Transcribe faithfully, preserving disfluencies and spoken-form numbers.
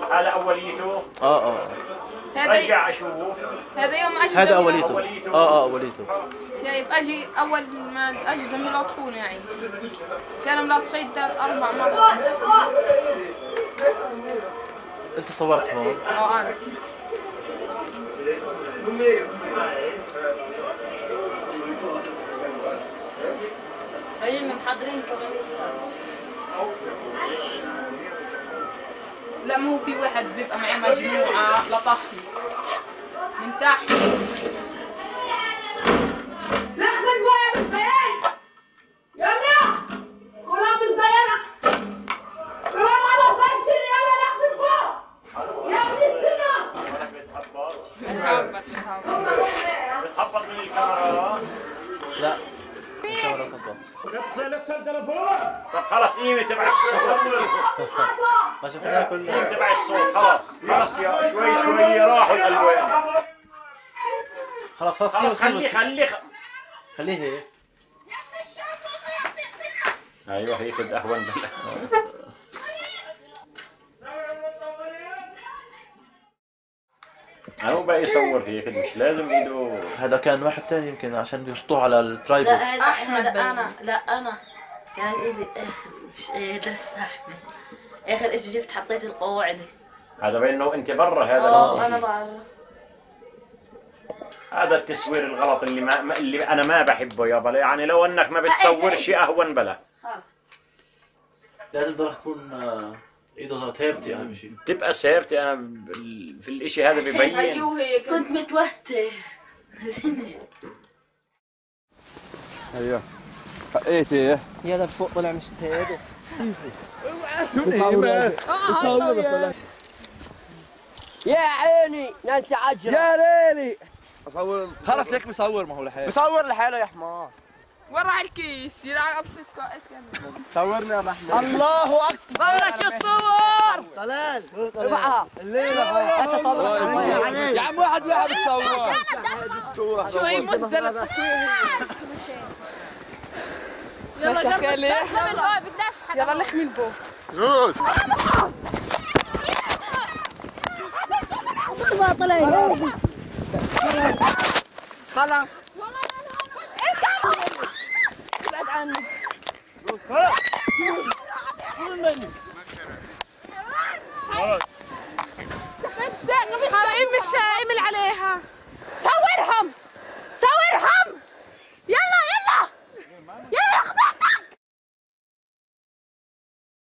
هذا اوليته؟ اه اه رجع اشوف. هذا يوم اجي هذا اوليته. اه اه اوليته. شايف اجي اول ما اجي دم يلاطخوني يا عيسى. كانوا ملاطخين ثلاث اربع مرات. انت صورت هون؟ اه انا. هاي محضرين كمان يستاهل. لا ما هو في واحد بيبقى معي مجموعة لطخني من تحت. لحم البوية بالزين يلا كلها بالزينة كلها ما بغيتش يلا لحم البوية يا ابن السنة. بتهبط بتهبط بتهبط من الكاميرا؟ لا الكاميرا تهبط. لا تصل تليفون. طب خلص قيمة تبع الصوت. ما شفناها كلها. قيمة تبع الصوت خلاص خلاص يا شوي شوي راحوا الألوان. خلاص خلاص خلاص خليه خليه خليه هيك. ايوه هيك اهون بلا. انا مو بقى يصور هيك مش لازم ايده. هذا كان واحد ثاني يمكن عشان يحطوه على الترايبود. لا هذا احمد انا لا انا كان ايدي اخر مش قادر استحمل. اخر اشي جبت حطيت القواعد. هذا بانه انت برا هذا. اه انا بعرف. هذا التصوير الغلط اللي ما اللي انا ما بحبه يابا. يعني لو انك ما بتصورش اهون بلا. خلص لازم ضل تكون ايده ثابته اهم شيء. تبقى ثابته. انا في الاشي هذا ببين. ايوه هيك كنت متوتر. ايوه حقيت ايه يا ده فوق طلع مش سيده. يا عيني نانسي عجرة يا ليلي. اصور خلص هيك بصور. ما هو لحاله بصور لحاله يا حمار. وين راح الكيس؟ يلعب ابسط قائد صورني يا رحمة. الله اكبر لك الصور. طلال ارفعها الليله انت صور يا عم واحد واحد بصور. شو هي مزدلة التصوير. يلا شكلي يلا بدناش حدا. يلا لحمي البو روس خلاص ابعد عني. خلاص مش مش عليها.